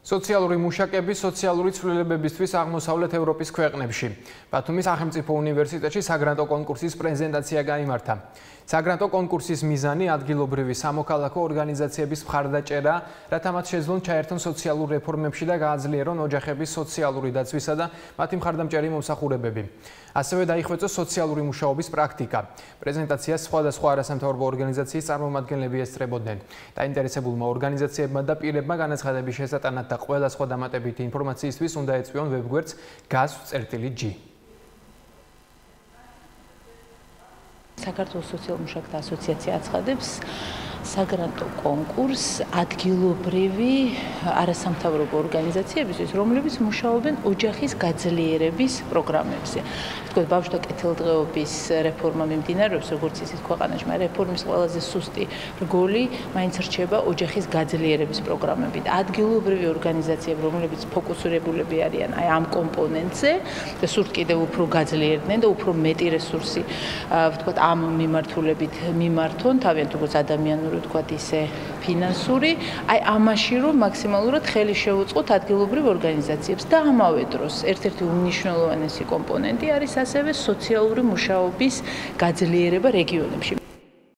სოციალური მუშაკები სოციალური ცვლილებებისთვის აღმოსავლეთ ევროპის ქვეყნებში. ბათუმის სახელმწიფო უნივერსიტეტში საგრანტო კონკურსის პრეზენტაცია გაიმართა. საგრანტო კონკურსის მიზანი ადგილობრივი სამოქალაქო ორგანიზაციების მხარდაჭერა, რათა მათ შეძლონ ჩაერთონ სოციალურ რეფორმებში და გააძლიერონ ოჯახების სოციალური დაცვისა და მათი მხარდამჭერი მომსახურებები. ასევე დაიხვეწოს სოციალური მუშაობის პრაქტიკა. პრეზენტაციას სხვადასხვა არასამთავრობო ორგანიზაციის წარმომადგენლები ესწრებოდნენ. დაინტერესებულმა ორგანიზაციებმა და პირებმა განაცხადების შესატანად და ყველა სხვა დამატებითი ინფორმაციისთვის უნდა ეწვიონ ვებგვერდს gaz.g. საქართველოს სოციალურ მუშაკთა ასოციაცია აცხადებს საგრანტო კონკურსს ადგილობრივი არასამთავრობო ორგანიზაციებისთვის, რომლებიც მუშაობენ ოჯახის გაძლიერების პროგრამებზე. თქოს, ბავშვთა კეთილდღეობის რეფორმა მიმდინარეობს, როგორც იცით ქვეყანაში, მაგრამ რეფორმის ყველაზე სუსტი რგოლი მაინც რჩება ოჯახის გაძლიერების პროგრამები. ადგილობრივი ორგანიზაციები, რომლებიც ფოკუსირებულები არიან აი ამ კომპონენტზე და სურთ კიდევ უფრო გაძლიერდნენ და უფრო მეტი რესურსი, ვთქვათ, ამ მიმართულებით მიმართონ თავიანთ როგორც ადამიანური ვთქვათ ისე ფინანსური, აი ამაში რომ მაქსიმალურად ხელი შეუწყოთ ადგილობრივ ორგანიზაციებს და ამავე დროს ერთ-ერთი უმნიშვნელოვანესი კომპონენტი არის ასევე სოციალური მუშაობის გაძლიერება რეგიონებში.